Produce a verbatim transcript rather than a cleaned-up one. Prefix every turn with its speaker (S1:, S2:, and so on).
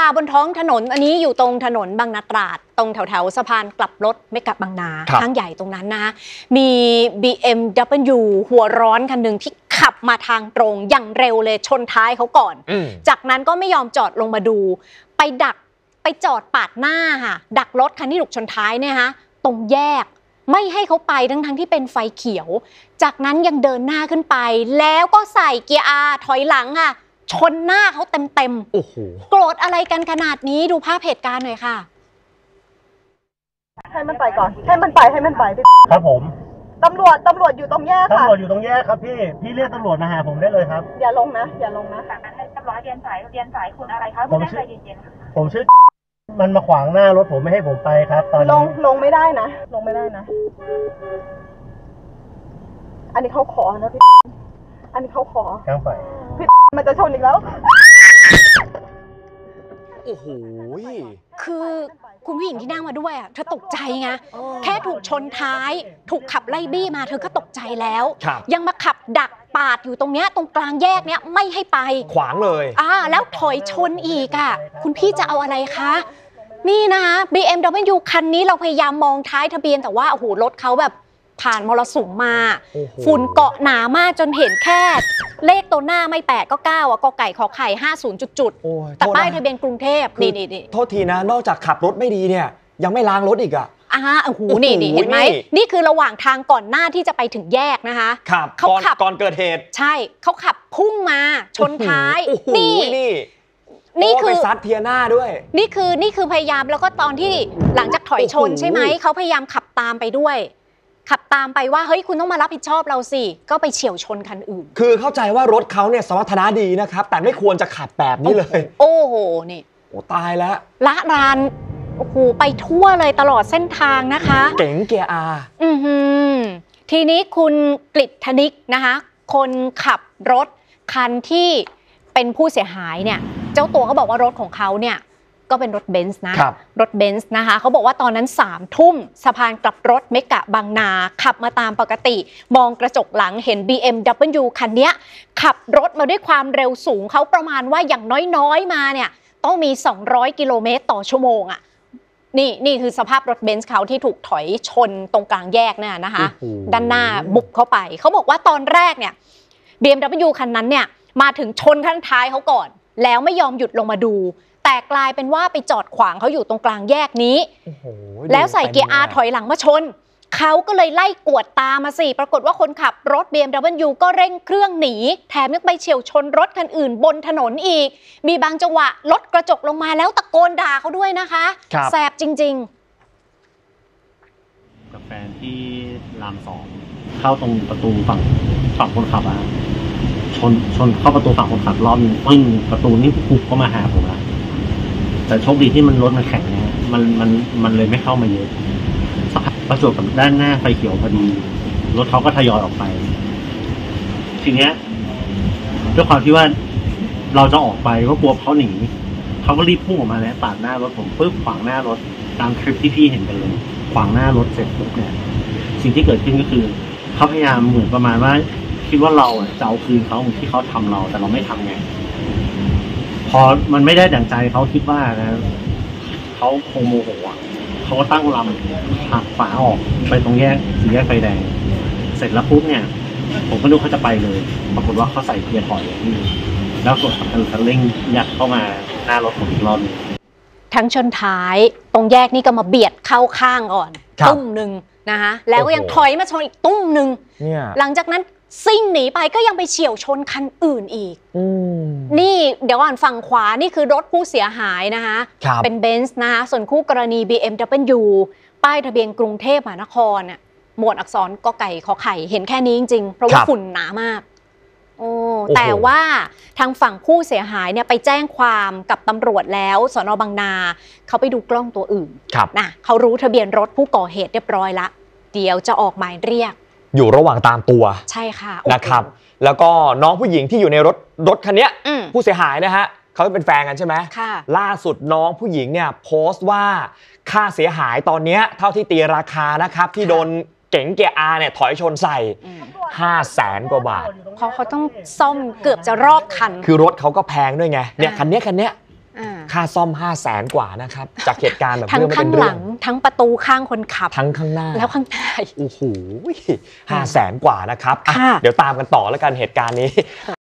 S1: บนท้องถนนอันนี้อยู่ตรงถนนบางนาตราดตรงแถวแถวสะพานกลับรถไม่กลับบางนาทางใหญ่ตรงนั้นนะมี บี เอ็ม ดับเบิลยู หัวร้อนคันหนึ่งที่ขับมาทางตรงอย่างเร็วเลยชนท้ายเขาก่อนจากนั้นก็ไม่ยอมจอดลงมาดูไปดักไปจอดปาดหน้าค่ะดักรถคันที่ถูกชนท้ายเนี่ยฮะตรงแยกไม่ให้เขาไปทั้งทั้งที่เป็นไฟเขียวจากนั้นยังเดินหน้าขึ้นไปแล้วก็ใส่เกียร์ R ถอยหลังค่ะชนหน้าเขาเต็มๆโอ้โหโกรธอะไรกันขนาดนี้ดูภาพเหตุการณ์หน่อยค่ะ
S2: ให้มันไปก่อนให้มันไปให้มันไป
S3: ครับผม
S2: ตำรวจตำรวจอยู่ตรงแยกค่ะ
S3: ตำรวจอยู่ตรงแยกครับพี่พี่เรียกตำรวจมาหาผมได้เลยครับ
S2: อย่าลงนะอย่าลงนะ
S4: จากนั้นให้ตำรวจเรียนสายเรียนสายคุณอะไรคะผมชื่อเย็น
S3: ๆผมชื่อมันมาขวางหน้ารถผมไม่ให้ผมไปครับตอนนี้
S2: ลงลงไม่ได้นะลงไม่ได้นะอันนี้เขาขอนะพี่อันนี้เขาขอก
S3: ลางไฟ
S2: พี่มันจะชนอีกแล้ว
S1: โอ้โหคือคุณผู้หญิงที่นั่งมาด้วยอ่ะเธอตกใจไงแค่ถูกชนท้ายถูกขับไล่บี้มาเธอก็ตกใจแล้วยังมาขับดักปาดอยู่ตรงเนี้ยตรงกลางแยกเนี้ยไม่ให้ไป
S5: ขวางเลย
S1: อ่าแล้วถอยชนอีกอ่ะคุณพี่จะเอาอะไรคะนี่นะคะ บี เอ็ม ดับเบิลยู คันนี้เราพยายามมองท้ายทะเบียนแต่ว่าโอ้โหรถเขาแบบผ่านมรสุมมาฝุ่นเกาะหนามากจนเห็นแค่เลขตัวหน้าไม่แปดก็เก้าอ่ะกอไก่ขอไข่ห้าสิบจุดๆแต่ป้ายทะเบียนกรุงเทพนี่นี่
S5: โทษทีนะนอกจากขับรถไม่ดีเนี่ยยังไม่ล้างรถอีกอ่ะ
S1: อ่าโอ้โหนี่นี่เห็นไหมนี่คือระหว่างทางก่อนหน้าที่จะไปถึงแยกนะคะ
S5: ครับเขาขับก่อนเกิดเหตุ
S1: ใช่เขาขับพุ่งมาชนท้าย
S5: นี่นี่นี่คือซัดเทียหน้าด้วย
S1: นี่คือนี่คือพยายามแล้วก็ตอนที่หลังจากถอยชนใช่ไหมเขาพยายามขับตามไปด้วยขับตามไปว่าเฮ้ยคุณต้องมารับผิดชอบเราสิก็ไปเฉี่ยวชนคันอื่น
S5: คือเข้าใจว่ารถเขาเนี่ยสมรรถนะดีนะครับแต่ไม่ควรจะขับแบบนี้เลย
S1: โอ้โหนี่
S5: โอ้ตายแล้ว
S1: ละรานโอ้โหไปทั่วเลยตลอดเส้นทางนะคะ
S5: เก๋งเกียร์ R
S1: อือหือทีนี้คุณกฤษธนิกนะคะคนขับรถคันที่เป็นผู้เสียหายเนี่ยเจ้าตัวก็บอกว่ารถของเขาเนี่ยก็เป็นรถเบนซ์นะรถเบนซ์นะคะเขาบอกว่าตอนนั้นสามทุ่มสะพานกลับรถเมกะบางนาขับมาตามปกติมองกระจกหลังเห็น บี เอ็ม ดับเบิลยู คันนี้ขับรถมาด้วยความเร็วสูงเขาประมาณว่าอย่างน้อยๆมาเนี่ยต้องมีสองร้อยกิโลเมตรต่อชั่วโมงอ่ะนี่นี่คือสภาพรถเบนซ์เขาที่ถูกถอยชนตรงกลางแยกเนี่ยนะคะด้านหน้าบุบเข้าไปเขาบอกว่าตอนแรกเนี่ย บี เอ็ม ดับเบิลยู คันนั้นเนี่ยมาถึงชนข้างท้ายเขาก่อนแล้วไม่ยอมหยุดลงมาดูแต่กลายเป็นว่าไปจอดขวางเขาอยู่ตรงกลางแยกนี้แล้วใส่เกียร์ R ถอยหลังมาชนเขาก็เลยไล่กวดตามมาสิปรากฏว่าคนขับรถ บี เอ็ม ดับเบิลยู ก็เร่งเครื่องหนีแถมยังไปเฉี่ยวชนรถคันอื่นบนถนนอีกมีบางจังหวะรถกระจกลงมาแล้วตะโกนด่าเขาด้วยนะคะแสบจริง
S6: ๆกับแฟนที่รามสองเข้าตรงประตูฝั่งฝั่งคนขับอะชนชนเข้าประตูฝั่งคนขับรอบนึงปึ้งประตูนี่ปุบเข้ามาหาผมละแต่โชคดีที่มันรถมันแข็งนะมันมันมันเลยไม่เข้ามาเยอะประจวบกับด้านหน้าไฟเขียวพอดีรถเขาก็ทยอยออกไปทีเนี้ยด้วยความที่ว่าเราจะออกไปก็กลัวเขาหนีเขาก็รีบพุ่งออกมาแล้วปาดหน้ารถผมปึ๊บขวางหน้ารถตามคลิปที่พี่เห็นกันเลยขวางหน้ารถเสร็จปุ๊บเนี่ยสิ่งที่เกิดขึ้นก็คือเขาพยายามเหมือนประมาณว่าคิดว่าเราจะเอาคืนเขาเหมือนที่เขาทำเราแต่เราไม่ทำไงพอมันไม่ได้ดั่งใจเขาคิดว่านะเขาคงโมโหเขาก็ตั้งลำหักฝาออกไปตรงแยกสี่แยกไฟแดงเสร็จแล้วปุ๊บเนี่ยผมก็นึกเขาจะไปเลยปรากฏว่าเขาใส่เกียร์ถอยนี่แล้วกดคันเร่งยัดเข้ามาหน้ารถผมอีกรอบนึง
S1: ทั้งชนท้ายตรงแยกนี่ก็มาเบียดเข้าข้างก่อนตุ้มหนึ่งนะคะแล้วก็ยังถอยมาชนอีกตุ้มหนึ่งหลังจากนั้นซิ่งหนีไปก็ยังไปเฉี่ยวชนคันอื่นอีกนี่เดี๋ยวก่อนฝั่งขวานี่คือรถผู้เสียหายนะคะเป็นเบนซ์นะคะส่วนคู่กรณี บี เอ็ม ดับเบิลยู ป้ายทะเบียนกรุงเทพมหานครน่ะหมวดอักษรกอไก่ขอไข่เห็นแค่นี้จริงๆเพราะว่าฝุ่นหนามากโอ้แต่ว่าทางฝั่งผู้เสียหายเนี่ยไปแจ้งความกับตำรวจแล้วสน.บางนาเขาไปดูกล้องตัวอื่นนะเขารู้ทะเบียนรถผู้ก่อเหตุเรียบร้อยละเดี๋ยวจะออกหมายเรียก
S5: อยู่ระหว่างตามตัว
S1: ใช่ค่ะ
S5: นะครับแล้วก็น้องผู้หญิงที่อยู่ในรถรถคันนี้ผู้เสียหายนะฮะเขาเป็นแฟนกันใช่ไหม
S1: ค่ะล่
S5: าสุดน้องผู้หญิงเนี่ยโพสต์ว่าค่าเสียหายตอนนี้เท่าที่ตีราคานะครับที่โดนเก๋งเกียร์ R เนี่ยถอยชนใส่ห้าแสนกว่าบาท
S1: เพราะเขาต้องซ่อมเกือบจะรอบคัน
S5: คือรถเขาก็แพงด้วยไงเนี่ยคันนี้คันนี้ค่าซ่อม ห้าแสน กว่านะครับจากเหตุการณ์แบบ
S1: ทั้ง
S5: เรื่องไม่
S1: ข้า
S5: เป็
S1: ง
S5: น
S1: ห
S5: เรื่
S1: ลั
S5: อง
S1: งทั้งประตูข้างคนขับ
S5: ทั้งข้างหน้า
S1: แล้วข้างใน
S5: โอ้โหห้าแสนกว่านะครับอ่ะ
S1: ค่ะ
S5: เดี๋ยวตามกันต่อแล้วกันเหตุการณ์นี้